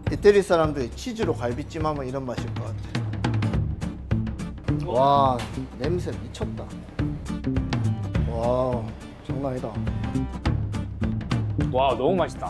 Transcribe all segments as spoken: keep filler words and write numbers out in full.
이태리 사람들이 치즈로 갈비찜 하면 이런 맛일 것 같아. 와, 냄새 미쳤다. 와, 장난 아니다. 와, 너무 맛있다.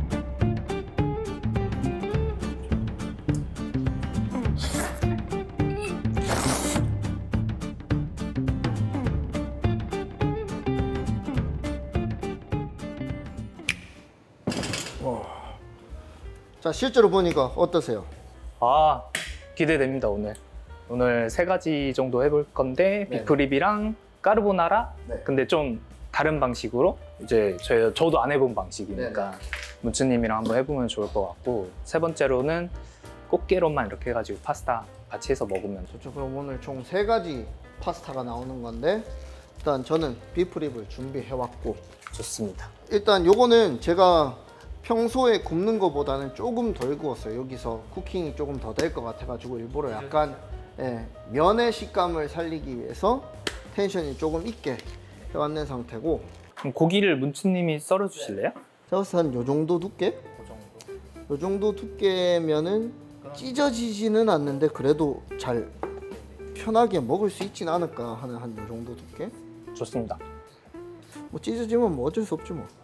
자, 실제로 보니까 어떠세요? 아, 기대됩니다. 오늘 오늘 세 가지 정도 해볼 건데 네. 비프립이랑 까르보나라. 네. 근데 좀 다른 방식으로 이제 저, 저도 안 해본 방식이니까 네. 문츠님이랑 한번 해보면 좋을 것 같고, 세 번째로는 꽃게로만 이렇게 해가지고 파스타 같이 해서 먹으면. 저 그럼 오늘 총 세 가지 파스타가 나오는 건데, 일단 저는 비프립을 준비해 왔고, 좋습니다. 일단 요거는 제가 평소에 굽는 거보다는 조금 덜 구웠어요. 여기서 쿠킹이 조금 더 될 것 같아가지고 일부러 약간 예, 면의 식감을 살리기 위해서 텐션이 조금 있게 해왔는 상태고, 그럼 고기를 문츠님이 썰어 주실래요? 제가 한 요 정도 두께? 요 정도 두께면은 찢어지지는 않는데 그래도 잘 편하게 먹을 수 있진 않을까 하는 한 요 정도 두께? 좋습니다. 뭐 찢어지면 뭐 어쩔 수 없지 뭐.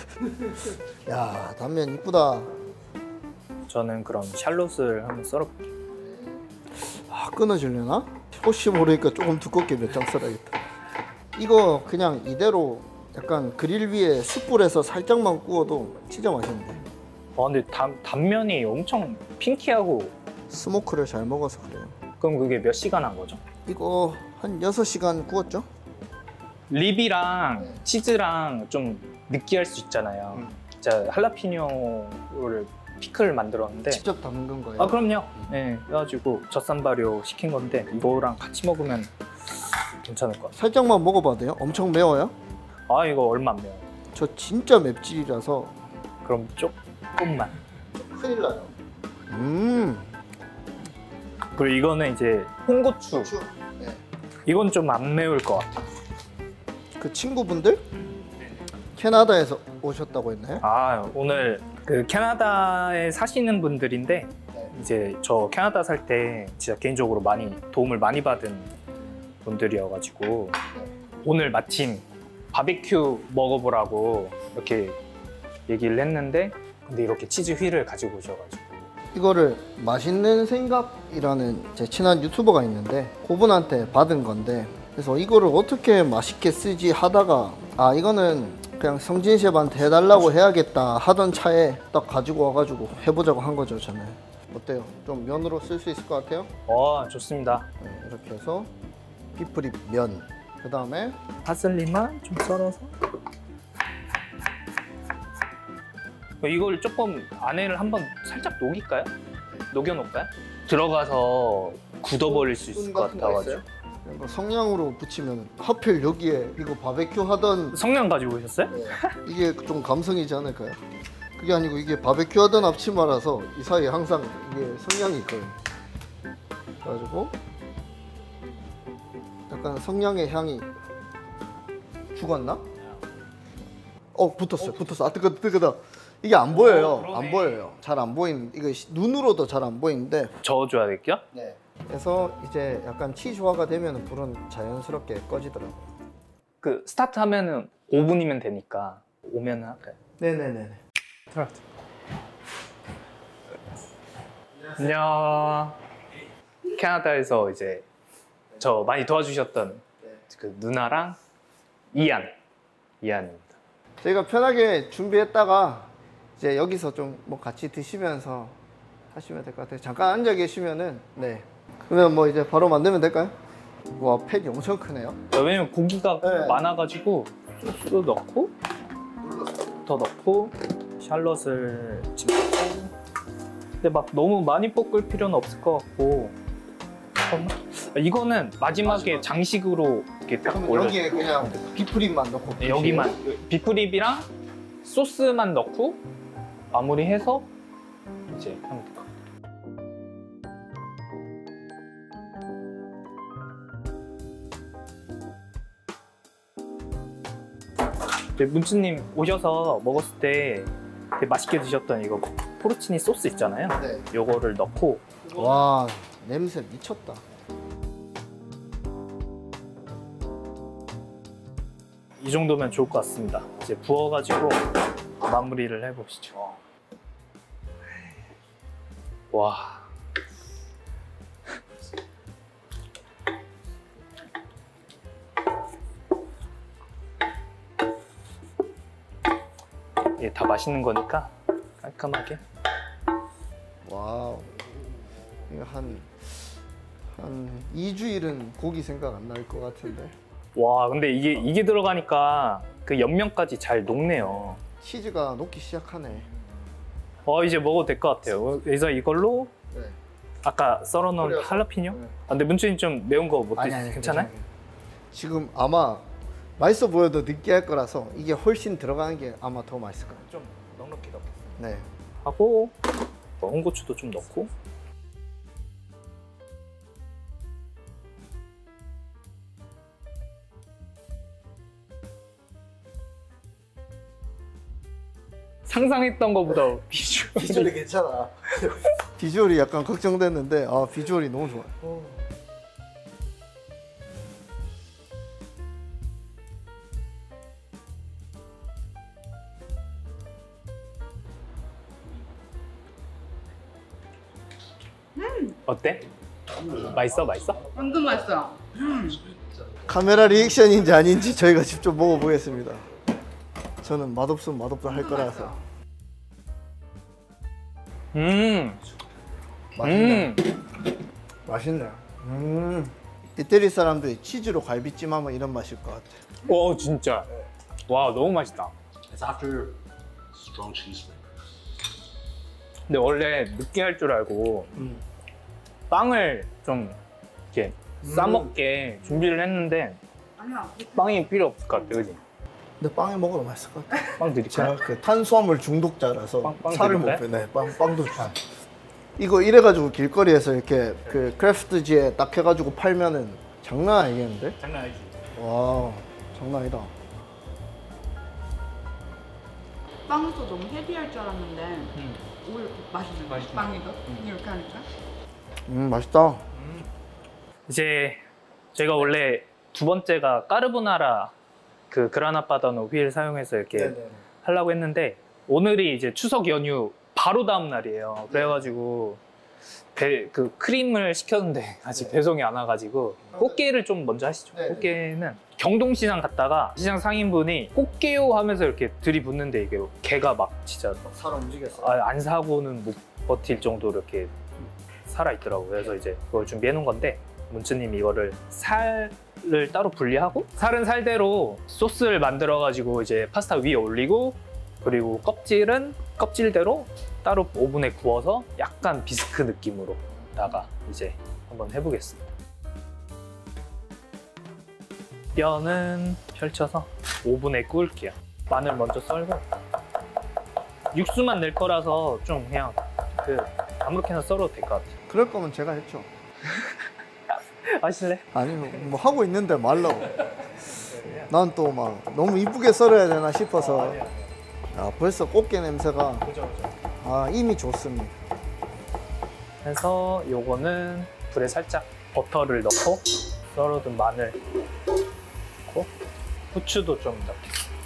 야, 단면 이쁘다. 저는 그럼 샬롯을 한번 썰어볼게요. 아, 끊어지려나? 혹시 모르니까 조금 두껍게 몇 장 썰어야겠다. 이거 그냥 이대로 약간 그릴 위에 숯불에서 살짝만 구워도 진짜 맛있는데. 와, 근데 단, 단면이 엄청 핑키하고. 스모크를 잘 먹어서 그래요. 그럼 그게 몇 시간 한 거죠? 이거 한 여섯 시간 구웠죠? 립이랑 치즈랑 좀 느끼할 수 있잖아요. 음. 제가 할라피뇨를 피클 만들었는데. 직접 담근 거예요? 아, 그럼요. 네, 그래가지고 젖산 발효 시킨 건데 이거랑 같이 먹으면 괜찮을 것 같아요. 살짝만 먹어봐도 돼요? 엄청 매워요? 아, 이거 얼마 안 매워요. 저 진짜 맵찔이라서 그럼 조금만. 큰일 나요. 음. 그리고 이거는 이제 홍고추. 네. 이건 좀 안 매울 것 같아요. 그 친구분들? 캐나다에서 오셨다고 했나요? 아, 오늘 그 캐나다에 사시는 분들인데 네. 이제 저 캐나다 살 때 진짜 개인적으로 많이 도움을 많이 받은 분들이어가지고 오늘 마침 바비큐 먹어보라고 이렇게 얘기를 했는데, 근데 이렇게 치즈 휠을 가지고 오셔가지고. 이거를 맛있는 생각이라는 제 친한 유튜버가 있는데 그분한테 받은 건데, 그래서 이거를 어떻게 맛있게 쓰지 하다가 아, 이거는 그냥 성진 셰프한테 해달라고 해야겠다 하던 차에 딱 가지고 와가지고 해보자고 한 거죠. 저는 어때요? 좀 면으로 쓸 수 있을 것 같아요? 어, 좋습니다. 네, 이렇게 해서 비프립 면, 그 다음에 파슬리만 좀 썰어서. 이걸 조금 안에를 한번 살짝 녹일까요? 녹여놓을까요? 들어가서 굳어버릴 수 있을 것 같아가지고. 뭐 성냥으로 붙이면 하필 여기에 이거 바베큐 하던 성냥 가지고 오셨어요? 네, 이게 좀 감성이지 않을까요? 그게 아니고 이게 바베큐 하던 앞치마라서 이 사이에 항상 이게 성냥이 있거든요. 그래가지고 약간 성냥의 향이 죽었나? 어, 붙었어요. 붙었어. 아, 뜨거 뜨거다. 이게 안 보여요. 어, 안 보여요. 잘 안 보이는, 이거 눈으로도 잘 안 보이는데. 저어줘야 될게요? 네. 그래서 이제 약간 치즈화가 되면 불은 자연스럽게 꺼지더라고요. 그 스타트 하면은 오 분이면 되니까 오면 할까요? 네네네. 안녕. 캐나다에서 이제 저 많이 도와주셨던 그 누나랑 이안, 이안입니다. 저희가 편하게 준비했다가 이제 여기서 좀 뭐 같이 드시면서 하시면 될 것 같아요. 잠깐 앉아 계시면은. 네. 그러면 뭐 이제 바로 만들면 될까요? 와, 팩이 엄청 크네요. 왜냐면 고기가 네. 많아가지고 소스도 넣고 더 넣고 샬롯을 집고. 근데 막 너무 많이 볶을 필요는 없을 것 같고. 잠깐만. 이거는 마지막에 장식으로 이렇게 딱 그러면 올려. 여기에 그냥 비프립만 넣고. 네, 여기만 비프립이랑 소스만 넣고 마무리해서 이제 하면 될 것 같아요. 문츠님 오셔서 먹었을 때 되게 맛있게 드셨던 이거 포르치니 소스 있잖아요. 네. 요거를 넣고 와, 냄새 미쳤다. 이 정도면 좋을 것 같습니다. 이제 부어가지고 마무리를 해보시죠. 와. 이게 다 맛있는 거니까 깔끔하게. 와우. 이거 한, 한 이 주일은 고기 생각 안 날 것 같은데. 와, 근데 이게 이게 들어가니까 그 옆면까지 잘 녹네요. 치즈가 녹기 시작하네. 어, 이제 먹어도 될 것 같아요. 그래서 이걸로 네. 아까 썰어놓은 뿌려서. 할라피뇨? 네. 아, 근데 문준이 좀 매운 거 못 드세요? 괜찮아요? 괜찮아요. 지금 아마 맛있어 보여도 느끼할 거라서 이게 훨씬 들어가는 게 아마 더 맛있을 거예요. 좀 넉넉히 넣겠습니다. 네. 하고 뭐 홍고추도 좀 넣고. 상상했던 것보다 비주얼이 비주얼이 괜찮아. 비주얼이 약간 걱정됐는데 아 비주얼이 너무 좋아요. 어때? 맛있어? 맛있어? 완전 맛있어요. 카메라 리액션인지 아닌지 저희가 직접 먹어보겠습니다. 저는 맛없으면 맛없다 할 거라서. 음, 맛있네. 음. 맛있네. 음. 이태리 사람들이 치즈로 갈비찜하면 이런 맛일 것 같아. 오, 진짜. 와, 너무 맛있다. It's after strong cheese flavor. 근데 원래 느끼할 줄 알고 음. 빵을 좀 이렇게 싸먹게 준비를 했는데 아니야. 빵이 필요 없을 것 같아, 그지? 근데 빵에 먹어도 맛있을 것 같아. 빵 드릴까요? 제가 그 탄수화물 중독자라서 빵- 빵 살을 못 드릴까요? 빼네. 빵 빵도 좋아. 이거 이래가지고 길거리에서 이렇게 그 크래프트지에 딱 해가지고 팔면은 장난 아니겠는데? 장난 아니지. 와 장난 아니다. 빵도 너무 헤비할 줄 알았는데 음. 오히려 맛있는 맛있네. 빵이도 이렇게 하니까. 음 맛있다. 이제 저희가 원래 두 번째가 까르보나라 그 그라나 파다노 휠 사용해서 이렇게 하려고 했는데 오늘이 이제 추석 연휴 바로 다음 날이에요. 그래가지고 배, 그 크림을 시켰는데 아직 네. 배송이 안 와가지고 꽃게를 좀 먼저 하시죠. 네. 꽃게는 경동시장 갔다가 시장 상인분이 꽃게요 하면서 이렇게 들이붓는데 이게 개가 막 진짜 살 움직였어. 아, 안 사고는 못 버틸 정도로 이렇게 살아있더라고요. 그래서 이제 그걸 준비해 놓은 건데 문츠님이 이거를 살을 따로 분리하고 살은 살대로 소스를 만들어 가지고 이제 파스타 위에 올리고 그리고 껍질은 껍질대로 따로 오븐에 구워서 약간 비스크 느낌으로다가 이제 한번 해보겠습니다. 뼈는 펼쳐서 오븐에 구울게요. 마늘 먼저 썰고 육수만 낼 거라서 좀 그냥 그 아무렇게나 썰어도 될 것 같아요. 그럴 거면 제가 했죠. 하실래? 아니 뭐 하고 있는데 말라고. 난 또 막 너무 이쁘게 썰어야 되나 싶어서. 야 벌써 꽃게 냄새가 아 이미 좋습니다. 해서 요거는 불에 살짝 버터를 넣고 썰어둔 마늘 넣고 후추도 좀 넣겠습니다.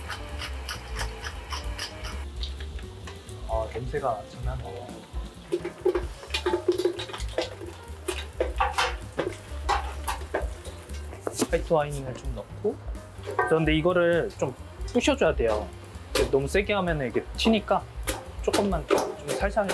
아 냄새가 장난 아니야. 화이트 와인을 좀 넣고 그런데 이거를 좀 부셔줘야 돼요. 너무 세게 하면 이게 튀니까 조금만 좀 살살.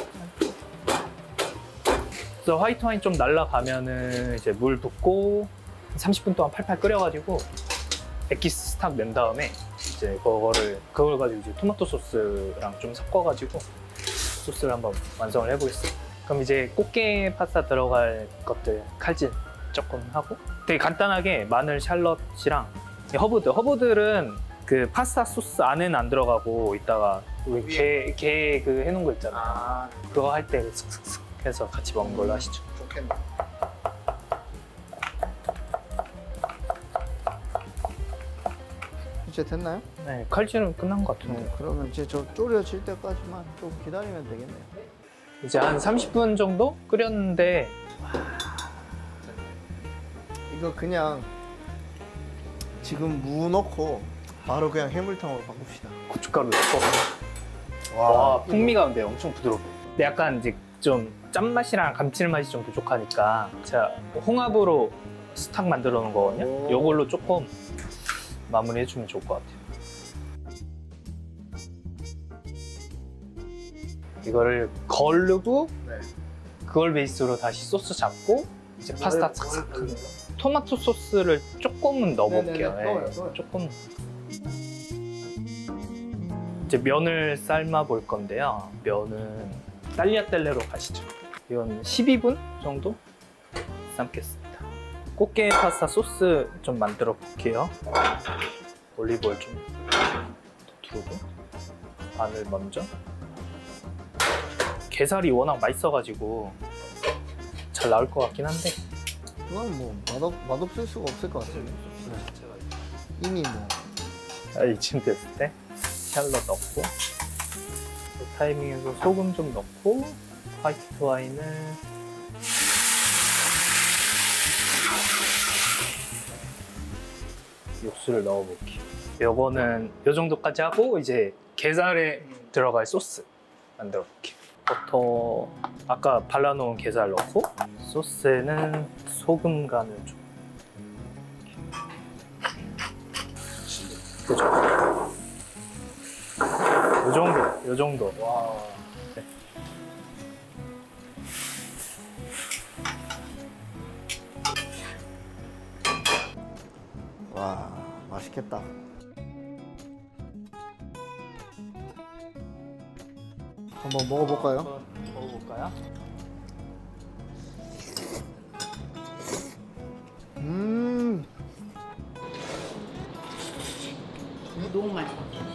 그래서 화이트 와인 좀 날라가면은 이제 물 붓고 삼십 분 동안 팔팔 끓여가지고 엑기스 스탁 낸 다음에 이제 그거를 그걸 가지고 이제 토마토 소스랑 좀 섞어가지고 소스를 한번 완성을 해보겠습니다. 그럼 이제 꽃게 파스타 들어갈 것들 칼질 조금 하고 되게 간단하게 마늘, 샬럿이랑 허브들. 허브들은 그 파스타 소스 안에는 안 들어가고 이따가 우리 게, 게 그 해놓은 거 있잖아. 아 그거 할 때 슥슥슥 해서 같이 먹는 걸로 하시죠. 좋겠네. 이제 됐나요? 네, 칼질은 끝난 것 같은데. 네, 그러면 이제 저 졸여질 때까지만 좀 기다리면 되겠네요. 이제 한 삼십 분 정도 끓였는데 이거 그냥 지금 무 넣고 바로 그냥 해물탕으로 바꿉시다. 고춧가루 넣고 와, 와, 풍미가 근데 엄청 부드럽고. 근데 약간 이제 좀 짠맛이랑 감칠맛이 좀 부족하니까 제가 홍합으로 스탁 만들어 놓은 거거든요. 오. 요걸로 조금 마무리 해주면 좋을 것 같아요. 이거를 걸르고 네. 그걸 베이스로 다시 소스 잡고 이제 파스타 싹싹 하고. 토마토 소스를 조금은 넣어볼게요. 네네네, 넣어요, 예, 넣어요. 조금. 이제 면을 삶아 볼 건데요. 면은 딸리아텔레로 가시죠. 이건 십이 분 정도 삶겠습니다. 꽃게 파스타 소스 좀 만들어 볼게요. 올리브오일 좀 두르고 마늘 먼저. 게살이 워낙 맛있어가지고 잘 나올 것 같긴 한데 이건 뭐 맛없, 맛없을 수가 없을 것 같은데. 이미 뭐 아, 이쯤 됐을 때 샬롯 넣고 그 타이밍에서 소금 좀 넣고 화이트 와인을 육수를 넣어볼게요. 요거는 요 정도까지 하고 이제 게살에 들어갈 소스 만들어 볼게요. 버터 아까 발라놓은 게살 넣고 소스에는 소금 간을 좀 그죠? 요 정도, 요 정도. 와. 네. 와, 맛있겠다. 한번 먹어볼까요? 한번 먹어볼까요? 음, 이거 너무 맛있어.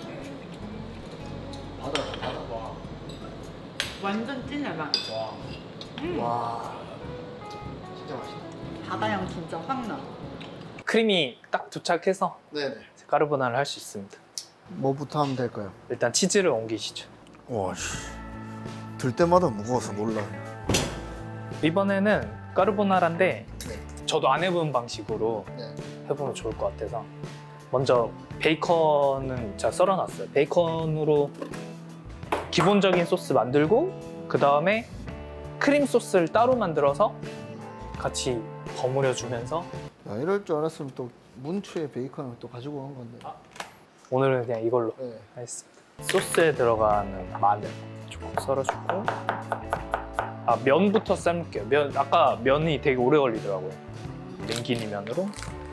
바다, 바다. 와. 완전 찐해 맛. 음. 와, 진짜 맛있다. 바다 향 진짜 확 나. 크림이 딱 도착해서 네네. 까르보나라를 할 수 있습니다. 뭐부터 하면 될까요? 일단 치즈를 옮기시죠. 와, 씨. 들 때마다 무거워서 몰라요. 이번에는 까르보나라인데 네. 저도 안 해본 방식으로 네. 해보면 좋을 것 같아서 먼저 베이컨은 제가 썰어놨어요. 베이컨으로 기본적인 소스 만들고 그 다음에 크림 소스를 따로 만들어서 같이 버무려 주면서 야, 이럴 줄 알았으면 또 문추에 베이컨을 또 가지고 온 건데. 오늘은 그냥 이걸로 네. 하겠습니다. 소스에 들어가는 마늘 조금 썰어주고 아 면부터 삶을게요. 면 아까 면이 되게 오래 걸리더라고요. 랭기니 면으로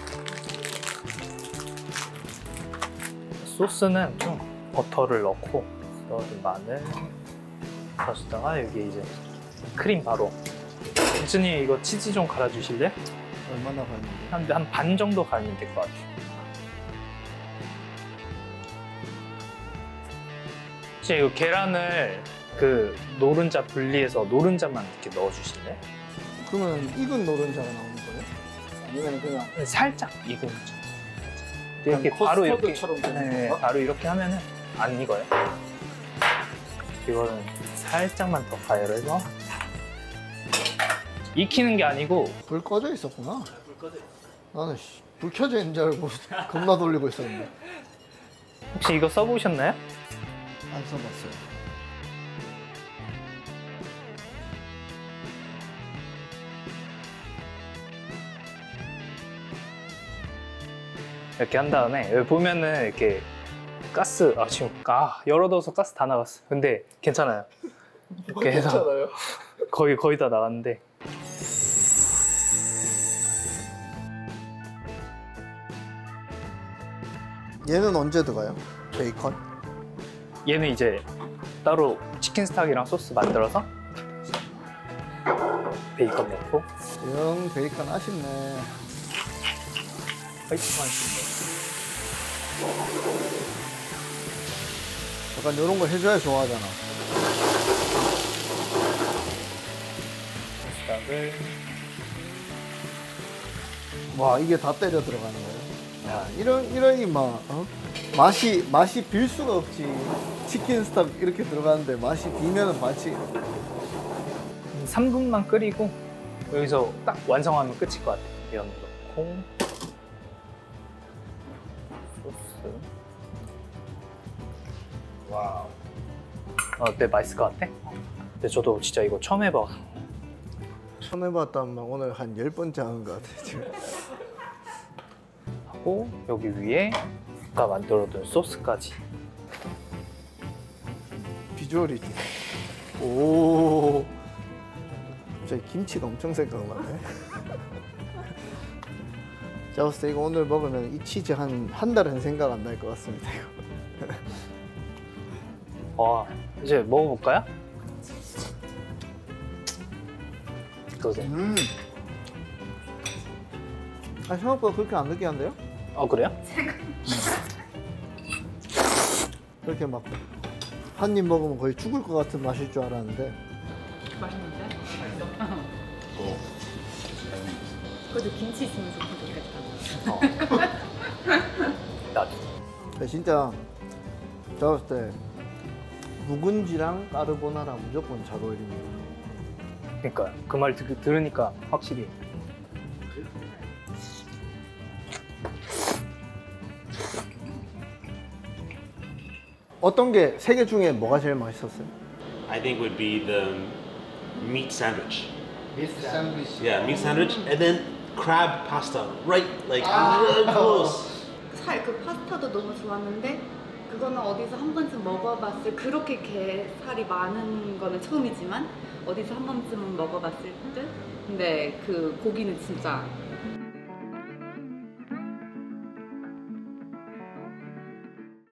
소스는 좀 버터를 넣고 썰은 마늘 넣었다가 여기 이제 크림 바로. 엔지님 이거 치즈 좀 갈아주실래요? 얼마나 가는데? 한 한 반 정도 갈면 될 것 같아요. 혹시 이 계란을 그 노른자 분리해서 노른자만 이렇게 넣어주실래요? 그러면 익은 노른자가 나오는 거예요? 아니면 그냥 살짝 익은 거. 이렇게 바로 이렇게 네, 바로 이렇게 하면은 안 익어요. 이거는 살짝만 더 가열해서 익히는 게 아니고 불 꺼져 있었구나. 불 꺼져 있어. 나는 씨, 불 켜져 있는 줄 알고 겁나 돌리고 있었는데. 혹시 이거 써보셨나요? 안 써봤어요. 이렇게 한 다음에 여기 보면은 이렇게 가스 아 지금 아 열어둬서 가스 다 나갔어. 근데 괜찮아요. 이렇게 해서 괜찮아요? 거의 거의 다 나갔는데 얘는 언제 들어가요? 베이컨? 얘는 이제 따로 치킨 스탁이랑 소스 만들어서 베이컨 넣고 영 베이컨 아쉽네. 화이트 와인 약간 이런 거 해줘야 좋아하잖아. 스탁을 와, 이게 다 때려 들어가는 거예요? 야, 이런 이런 이막 어? 맛이 맛이 빌 수가 없지. 치킨 스톡 이렇게 들어가는데 맛이 비면은 반칙. 삼 분만 끓이고 여기서 딱 완성하면 끝일 것 같아. 면 넣고 소스. 와우. 어때? 맛있을 것 같아? 근데 저도 진짜 이거 처음 해봐. 처음 해봤다면 오늘 한 열 번째 하는 것 같아 지금. 하고 여기 위에 아까 만들어둔 소스까지. 비주얼이 좀. 오. 갑자기 김치가 엄청 생각나네. 제가 봤을 때 이거 오늘 먹으면 이 치즈 한 한 달은 생각 안 날 것 같습니다 이거. 와, 이제 먹어볼까요? 어떠세요? 음. 아 생각보다 그렇게 안 느끼한데요? 어 그래요? 그렇게 막 한 입 먹으면 거의 죽을 것 같은 맛일 줄 알았는데. 맛있는데? Oh. 그래도 김치 있으면 좋긴 좋겠다. 나도. 근데 진짜 제가 봤을 때 묵은지랑 까르보나라 무조건 잘 어울립니다. 그러니까 그 말 들으니까 확실히. 어떤 게 세 개 중에 뭐가 제일 맛있었어요? I think would be the meat sandwich. 미스 샌드위치. Yeah, meat sandwich, and then crab pasta. Right, like real close. 살 그 파스타도 너무 좋았는데 그거는 어디서 한 번쯤 먹어봤을 그렇게 게 살이 많은 거는 처음이지만 어디서 한 번쯤은 먹어봤을 듯. 근데 그 고기는 진짜